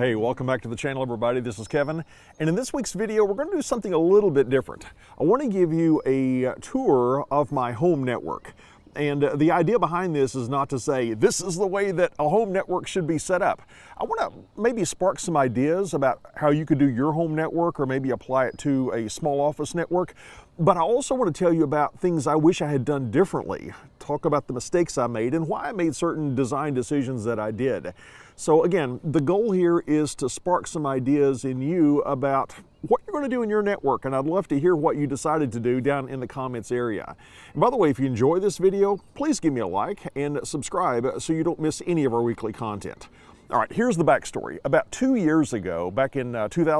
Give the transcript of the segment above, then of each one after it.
Hey, welcome back to the channel, everybody. This is Kevin, and in this week's video, we're going to do something a little bit different. I want to give you a tour of my home network. And the idea behind this is not to say this is the way that a home network should be set up. I want to maybe spark some ideas about how you could do your home network or maybe apply it to a small office network. But I also want to tell you about things I wish I had done differently, talk about the mistakes I made and why I made certain design decisions that I did. So again, the goal here is to spark some ideas in you about what you're going to do in your network, and I'd love to hear what you decided to do down in the comments area. And by the way, if you enjoy this video, please give me a like and subscribe so you don't miss any of our weekly content. All right, here's the backstory. About 2 years ago, back in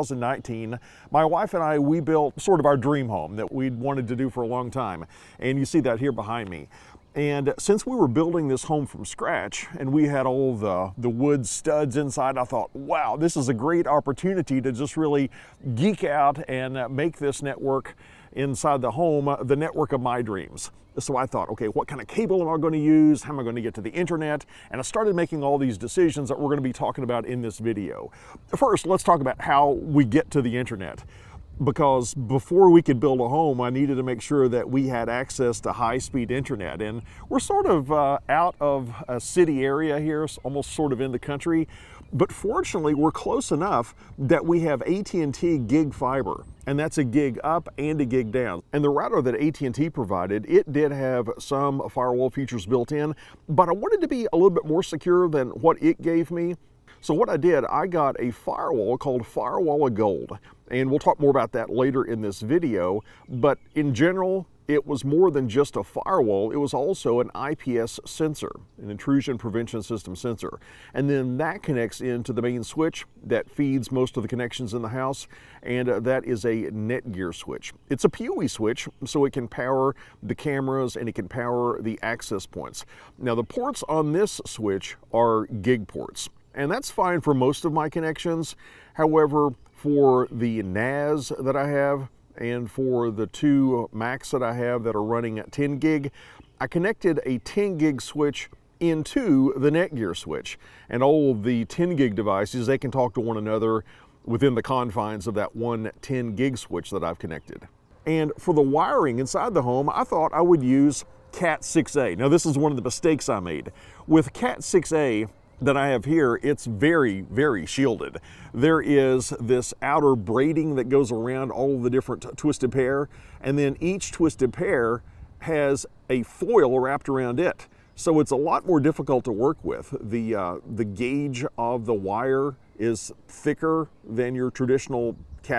2019, my wife and I, we built sort of our dream home that we'd wanted to do for a long time. And you see that here behind me. And since we were building this home from scratch and we had all the wood studs inside, I thought, wow, this is a great opportunity to just really geek out and make this network inside the home the network of my dreams. So I thought, okay, what kind of cable am I going to use? How am I going to get to the internet? And I started making all these decisions that we're going to be talking about in this video. First, let's talk about how we get to the internet. Because before we could build a home, I needed to make sure that we had access to high-speed internet. And we're sort of out of a city area here, almost sort of in the country. But fortunately, we're close enough that we have AT&T Gig Fiber. And that's a gig up and a gig down. And the router that AT&T provided, it did have some firewall features built in, but I wanted to be a little bit more secure than what it gave me. So what I did, I got a firewall called Firewall of Gold, and we'll talk more about that later in this video. But in general, it was more than just a firewall. It was also an IPS sensor, an intrusion prevention system sensor. And then that connects into the main switch that feeds most of the connections in the house, and that is a Netgear switch. It's a PoE switch, so it can power the cameras and it can power the access points. Now the ports on this switch are gig ports. And that's fine for most of my connections. However, for the NAS that I have and for the two Macs that I have that are running at 10 gig, I connected a 10 gig switch into the Netgear switch. And all of the 10 gig devices, they can talk to one another within the confines of that one 10 gig switch that I've connected. And for the wiring inside the home, I thought I would use Cat6a. Now this is one of the mistakes I made. With Cat6a, that I have here, it's very, very shielded. There is this outer braiding that goes around all of the different twisted pair, and then each twisted pair has a foil wrapped around it. So it's a lot more difficult to work with. The gauge of the wire is thicker than your traditional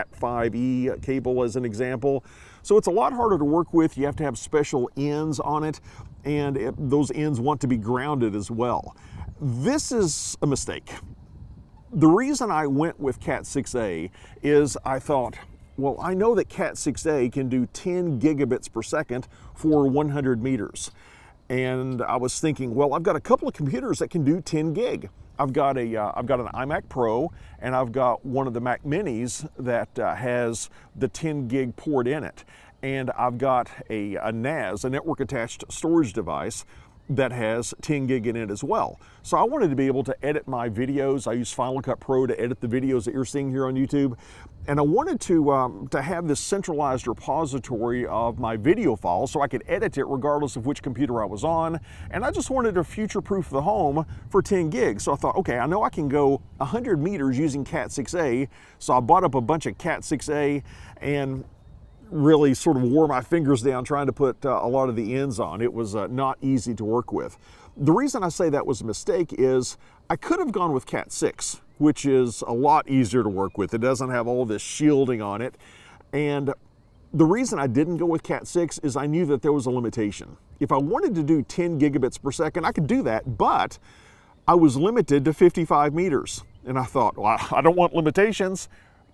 Cat5e cable, as an example. So it's a lot harder to work with. You have to have special ends on it, and those ends want to be grounded as well. This is a mistake. The reason I went with Cat6a is I thought, well, I know that Cat6a can do 10 gigabits per second for 100 meters. And I was thinking, well, I've got a couple of computers that can do 10 gig. I've got an iMac Pro, and I've got one of the Mac Minis that has the 10 gig port in it. And I've got a NAS, a network attached storage device, that has 10 gig in it as well. So I wanted to be able to edit my videos. I use Final Cut Pro to edit the videos that you're seeing here on YouTube. And I wanted to have this centralized repository of my video files so I could edit it regardless of which computer I was on. And I just wanted to future-proof the home for 10 gigs. So I thought, okay, I know I can go 100 meters using Cat6a. So I bought up a bunch of Cat6a and really sort of wore my fingers down trying to put a lot of the ends on. It was not easy to work with. The reason I say that was a mistake is I could have gone with Cat6, which is a lot easier to work with. It doesn't have all this shielding on it. And the reason I didn't go with Cat6 is I knew that there was a limitation. If I wanted to do 10 gigabits per second, I could do that, but I was limited to 55 meters. And I thought, well, I don't want limitations.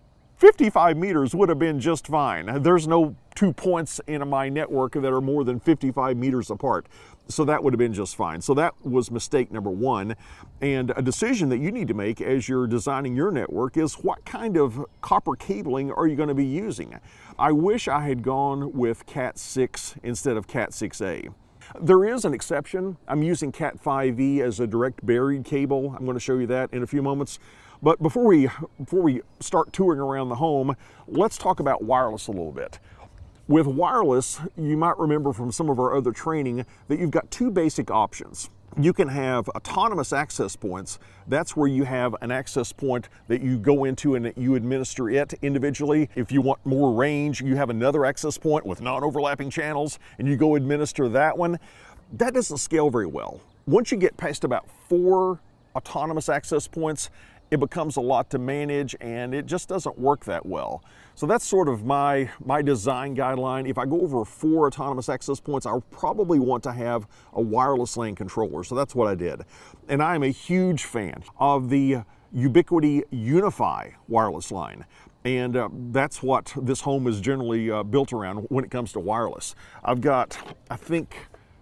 55 meters would have been just fine. There's no 2 points in my network that are more than 55 meters apart. So that would have been just fine. So that was mistake number one. And a decision that you need to make as you're designing your network is what kind of copper cabling are you going to be using? I wish I had gone with Cat6 instead of Cat6a. There is an exception. I'm using Cat 5e as a direct buried cable. I'm going to show you that in a few moments. But before we start touring around the home, let's talk about wireless a little bit. With wireless, you might remember from some of our other training that you've got two basic options. You can have autonomous access points. That's where you have an access point that you go into and you administer it individually. If you want more range, you have another access point with non-overlapping channels and you go administer that one. That doesn't scale very well. Once you get past about 4 autonomous access points, it becomes a lot to manage and it just doesn't work that well. So that's sort of my design guideline. If I go over 4 autonomous access points, I'll probably want to have a wireless LAN controller. So that's what I did. And I am a huge fan of the Ubiquiti UniFi wireless line. And that's what this home is generally built around when it comes to wireless. I've got, I think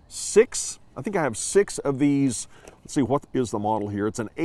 I have 6 of these. Let's see, what is the model here? It's an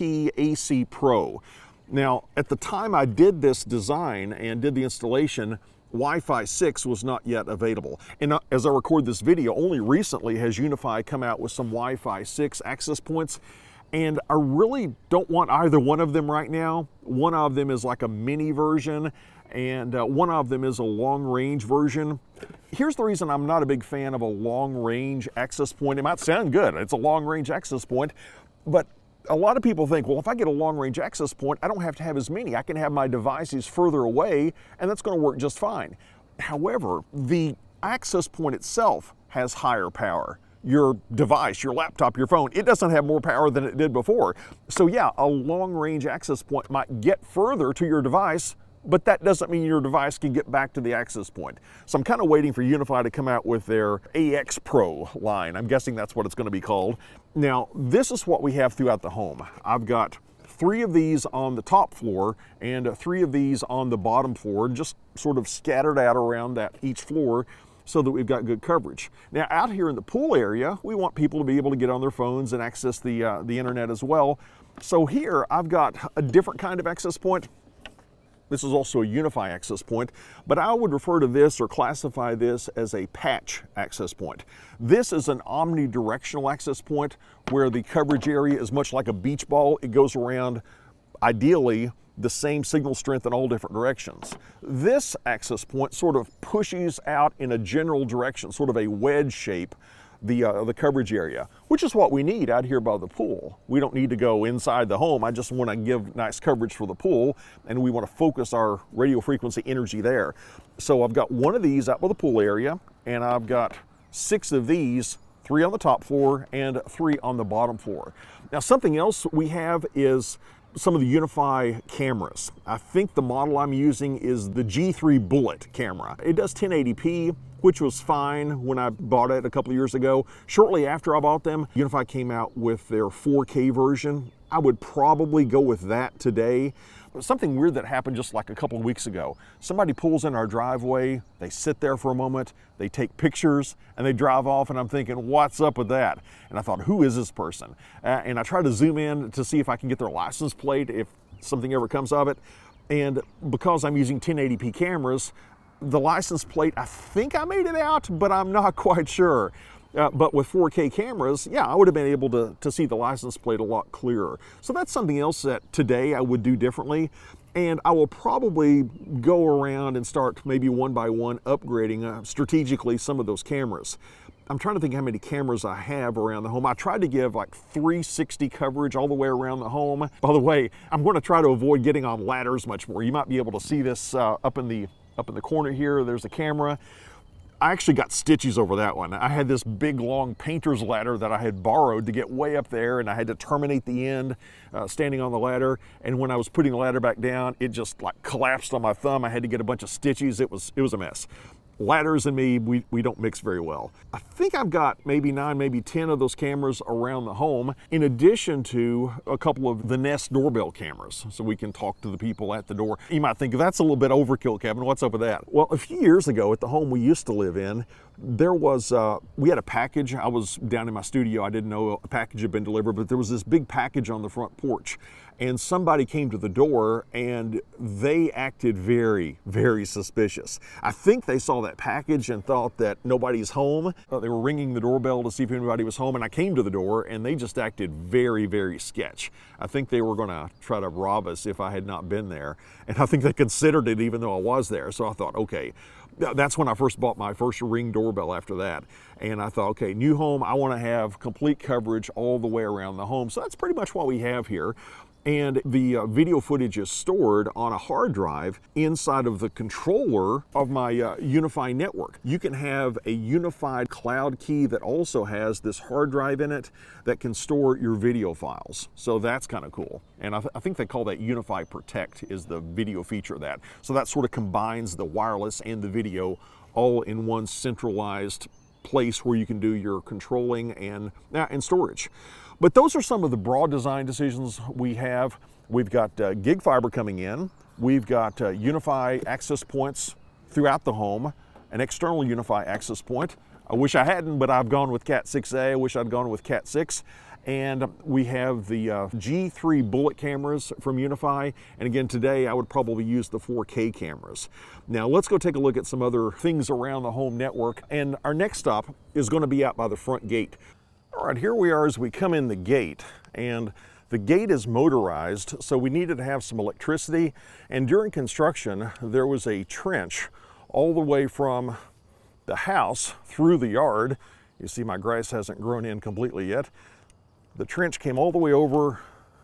AP-AC Pro. Now, at the time I did this design and did the installation, Wi-Fi 6 was not yet available. And as I record this video, only recently has UniFi come out with some Wi-Fi 6 access points. And I really don't want either one of them right now. One of them is like a mini version, and one of them is a long-range version. Here's the reason I'm not a big fan of a long-range access point. It might sound good, it's a long-range access point, but a lot of people think, well, if I get a long-range access point, I don't have to have as many. I can have my devices further away, and that's going to work just fine. However, the access point itself has higher power. Your device, your laptop, your phone, it doesn't have more power than it did before. So yeah, a long-range access point might get further to your device, but that doesn't mean your device can get back to the access point. So I'm kind of waiting for UniFi to come out with their AX Pro line. I'm guessing that's what it's going to be called. Now, this is what we have throughout the home. I've got 3 of these on the top floor and 3 of these on the bottom floor, just sort of scattered out around that each floor so that we've got good coverage. Now, out here in the pool area, we want people to be able to get on their phones and access the internet as well. So here, I've got a different kind of access point. This is also a UniFi access point, but I would refer to this or classify this as a patch access point. This is an omnidirectional access point where the coverage area is much like a beach ball. It goes around, ideally, the same signal strength in all different directions. This access point sort of pushes out in a general direction, sort of a wedge shape, the coverage area, which is what we need out here by the pool. We don't need to go inside the home. I just want to give nice coverage for the pool, and we want to focus our radio frequency energy there. So I've got 1 of these out by the pool area, and I've got 6 of these, 3 on the top floor and 3 on the bottom floor. Now, something else we have is some of the UniFi cameras. I think the model I'm using is the G3 Bullet camera. It does 1080p, which was fine when I bought it a couple of years ago. Shortly after I bought them, UniFi came out with their 4K version. I would probably go with that today. Something weird that happened just like a couple of weeks ago. Somebody pulls in our driveway, they sit there for a moment, they take pictures, and they drive off, and I'm thinking, what's up with that? And I thought, who is this person? And I tried to zoom in to see if I can get their license plate, if something ever comes of it. And because I'm using 1080p cameras, the license plate, I think I made it out, but I'm not quite sure. But with 4K cameras, yeah, I would have been able to see the license plate a lot clearer. So that's something else that today I would do differently. And I will probably go around and start maybe one by one upgrading strategically some of those cameras. I'm trying to think how many cameras I have around the home. I tried to give like 360 coverage all the way around the home. By the way, I'm going to try to avoid getting on ladders much more. You might be able to see this up in the corner here. There's a camera. I actually got stitches over that one. I had this big long painter's ladder that I had borrowed to get way up there, and I had to terminate the end standing on the ladder. And when I was putting the ladder back down, it just like collapsed on my thumb. I had to get a bunch of stitches. It was a mess. Ladders and me, we don't mix very well. I think I've got maybe 9, maybe 10 of those cameras around the home, in addition to a couple of the Nest doorbell cameras, so we can talk to the people at the door. You might think, that's a little bit overkill, Kevin. What's up with that? Well, a few years ago at the home we used to live in, there was, we had a package. I was down in my studio. I didn't know a package had been delivered, but there was this big package on the front porch. and somebody came to the door and they acted very, very suspicious. I think they saw that package and thought that nobody's home. They were ringing the doorbell to see if anybody was home, and I came to the door and they just acted very, very sketch. I think they were gonna try to rob us if I had not been there, and I think they considered it even though I was there. So I thought, okay, that's when I first bought my first Ring doorbell after that. And I thought, okay, new home, I want to have complete coverage all the way around the home. So that's pretty much what we have here. And the video footage is stored on a hard drive inside of the controller of my UniFi network. You can have a unified cloud key that also has this hard drive in it that can store your video files. So that's kind of cool. And I think they call that UniFi Protect is the video feature of that. So that sort of combines the wireless and the video all in one centralized place where you can do your controlling and storage. But those are some of the broad design decisions we have. We've got gig fiber coming in. We've got UniFi access points throughout the home, an external UniFi access point. I wish I hadn't, but I've gone with Cat 6A. I wish I'd gone with Cat 6. And we have the G3 bullet cameras from UniFi. And again, today I would probably use the 4K cameras. Now let's go take a look at some other things around the home network. And our next stop is going to be out by the front gate. All right, here we are as we come in the gate, and the gate is motorized, so we needed to have some electricity. And during construction, there was a trench all the way from the house through the yard. You see my grass hasn't grown in completely yet. The trench came all the way over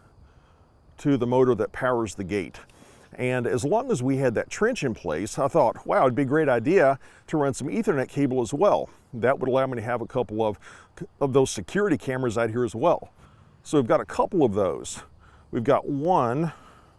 to the motor that powers the gate. And as long as we had that trench in place, I thought, wow, it'd be a great idea to run some Ethernet cable as well. That would allow me to have a couple of those security cameras out here as well. So we've got a couple of those. We've got one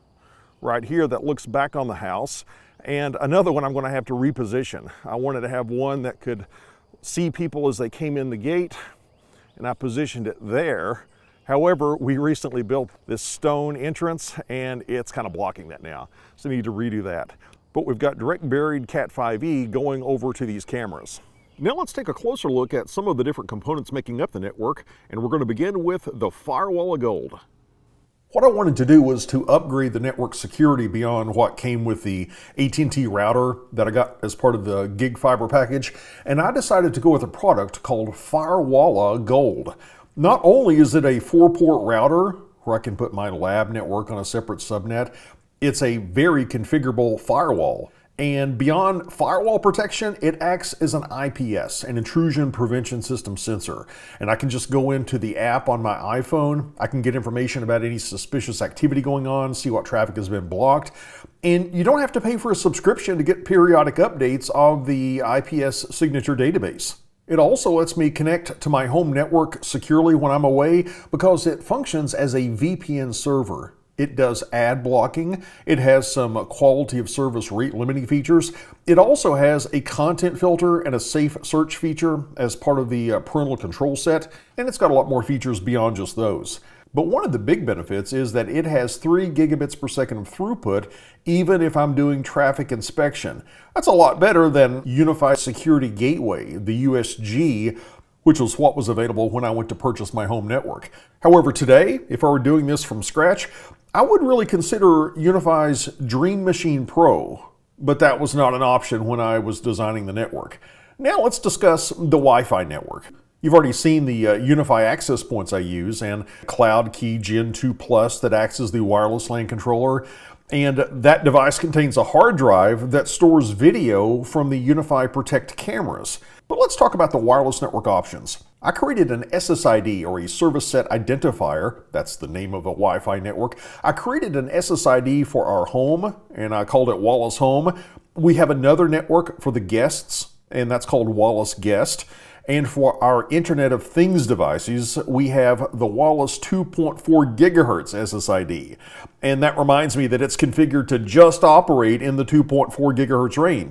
right here that looks back on the house, and another one I'm going to have to reposition. I wanted to have one that could see people as they came in the gate, and I positioned it there. However, we recently built this stone entrance and it's kind of blocking that now. So I need to redo that. But we've got direct buried Cat 5e going over to these cameras. Now let's take a closer look at some of the different components making up the network, and we're going to begin with the Firewall of Gold. What I wanted to do was to upgrade the network security beyond what came with the AT&T router that I got as part of the gig fiber package, and I decided to go with a product called Firewall Gold. Not only is it a 4-port router where I can put my lab network on a separate subnet, it's a very configurable firewall. And beyond firewall protection, it acts as an IPS, an intrusion prevention system sensor. And I can just go into the app on my iPhone. I can get information about any suspicious activity going on, see what traffic has been blocked. And you don't have to pay for a subscription to get periodic updates of the IPS signature database. It also lets me connect to my home network securely when I'm away because it functions as a VPN server. It does ad blocking. It has some quality of service rate limiting features. It also has a content filter and a safe search feature as part of the parental control set, and it's got a lot more features beyond just those. But one of the big benefits is that it has 3 gigabits per second of throughput, even if I'm doing traffic inspection. That's a lot better than UniFi Security Gateway, the USG, which was what was available when I went to purchase my home network. However, today, if I were doing this from scratch, I would really consider UniFi's Dream Machine Pro, but that was not an option when I was designing the network. Now let's discuss the Wi-Fi network. You've already seen the UniFi access points I use and Cloud Key Gen 2 Plus that acts as the wireless LAN controller. And that device contains a hard drive that stores video from the UniFi Protect cameras. But let's talk about the wireless network options. I created an SSID, or a Service Set Identifier. That's the name of a Wi-Fi network. I created an SSID for our home, and I called it Wallace Home. We have another network for the guests, and that's called Wallace Guest. And for our Internet of Things devices, we have the Wallace 2.4 gigahertz SSID. And that reminds me that it's configured to just operate in the 2.4 gigahertz range.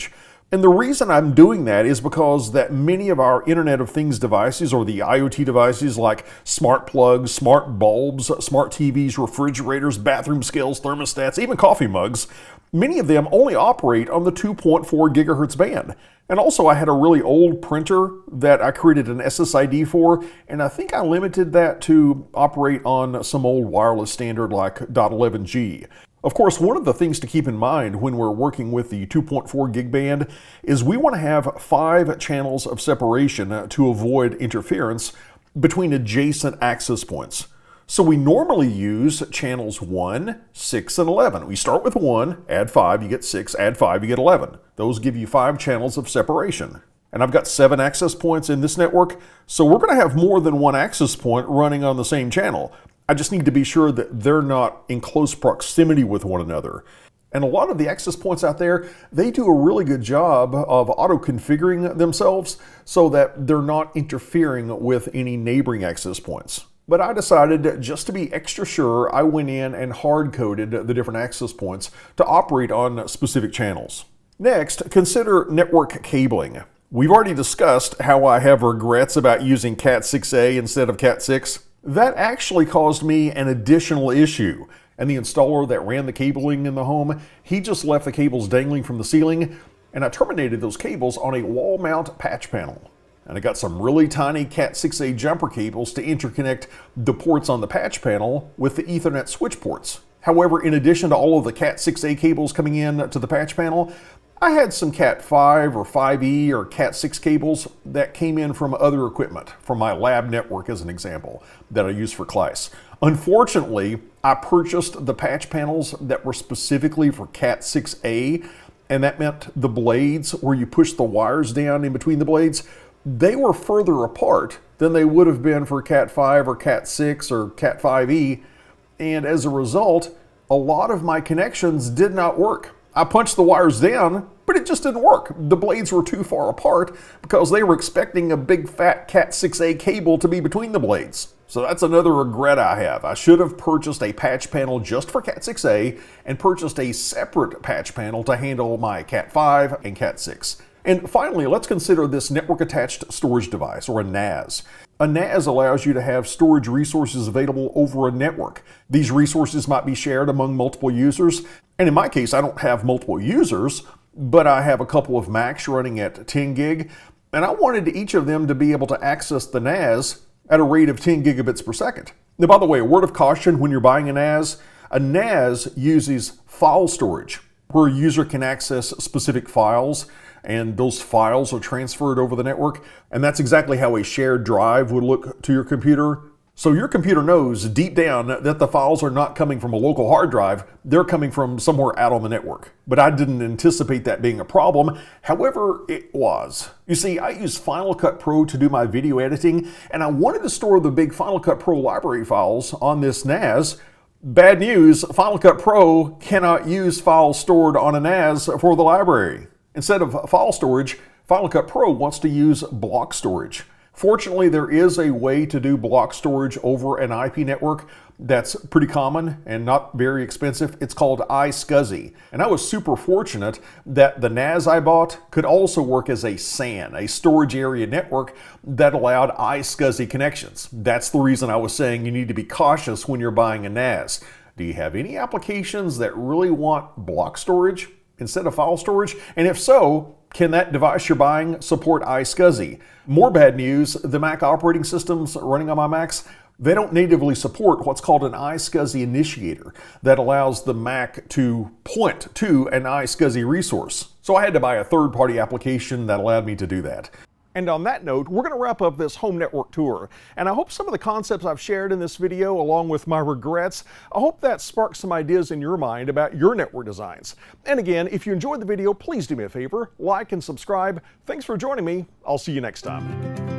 And the reason I'm doing that is because that many of our Internet of Things devices, or the IoT devices like smart plugs, smart bulbs, smart TVs, refrigerators, bathroom scales, thermostats, even coffee mugs, many of them only operate on the 2.4 gigahertz band. And also I had a really old printer that I created an SSID for, and I think I limited that to operate on some old wireless standard like .11g. Of course, one of the things to keep in mind when we're working with the 2.4 gig band is we want to have 5 channels of separation to avoid interference between adjacent access points. So we normally use channels 1, 6, and 11. We start with 1, add 5, you get 6, add 5, you get 11. Those give you 5 channels of separation. And I've got 7 access points in this network, so we're going to have more than one access point running on the same channel. I just need to be sure that they're not in close proximity with one another. And a lot of the access points out there, they do a really good job of auto-configuring themselves so that they're not interfering with any neighboring access points. But I decided, just to be extra sure, I went in and hard-coded the different access points to operate on specific channels. Next, consider network cabling. We've already discussed how I have regrets about using Cat6a instead of Cat6. That actually caused me an additional issue, and the installer that ran the cabling in the home, he just left the cables dangling from the ceiling, and I terminated those cables on a wall mount patch panel. And I got some really tiny Cat6a jumper cables to interconnect the ports on the patch panel with the Ethernet switch ports. However, in addition to all of the Cat6a cables coming in to the patch panel, I had some Cat5 or 5e or Cat6 cables that came in from other equipment, from my lab network as an example, that I use for CLICE. Unfortunately, I purchased the patch panels that were specifically for Cat6a, and that meant the blades, where you push the wires down in between the blades, they were further apart than they would have been for Cat5 or Cat6 or Cat5e, and as a result, a lot of my connections did not work. I punched the wires down, but it just didn't work. The blades were too far apart because they were expecting a big fat Cat6a cable to be between the blades. So that's another regret I have. I should have purchased a patch panel just for Cat6a and purchased a separate patch panel to handle my Cat5 and Cat6. And finally, let's consider this network attached storage device, or a NAS. A NAS allows you to have storage resources available over a network. These resources might be shared among multiple users, and in my case, I don't have multiple users, but I have a couple of Macs running at 10 gig, and I wanted each of them to be able to access the NAS at a rate of 10 gigabits per second. Now, by the way, a word of caution when you're buying a NAS uses file storage, where a user can access specific files, and those files are transferred over the network. And that's exactly how a shared drive would look to your computer. So your computer knows deep down that the files are not coming from a local hard drive, they're coming from somewhere out on the network. But I didn't anticipate that being a problem. However, it was. You see, I use Final Cut Pro to do my video editing, and I wanted to store the big Final Cut Pro library files on this NAS. Bad news, Final Cut Pro cannot use files stored on a NAS for the library. Instead of file storage, Final Cut Pro wants to use block storage. Fortunately, there is a way to do block storage over an IP network that's pretty common and not very expensive. It's called iSCSI. And I was super fortunate that the NAS I bought could also work as a SAN, a storage area network that allowed iSCSI connections. That's the reason I was saying you need to be cautious when you're buying a NAS. Do you have any applications that really want block storage instead of file storage? And if so, can that device you're buying support iSCSI? More bad news, the Mac operating systems running on my Macs, they don't natively support what's called an iSCSI initiator that allows the Mac to point to an iSCSI resource. So I had to buy a third-party application that allowed me to do that. And on that note, we're going to wrap up this home network tour. And I hope some of the concepts I've shared in this video, along with my regrets, I hope that sparks some ideas in your mind about your network designs. And again, if you enjoyed the video, please do me a favor, like and subscribe. Thanks for joining me. I'll see you next time.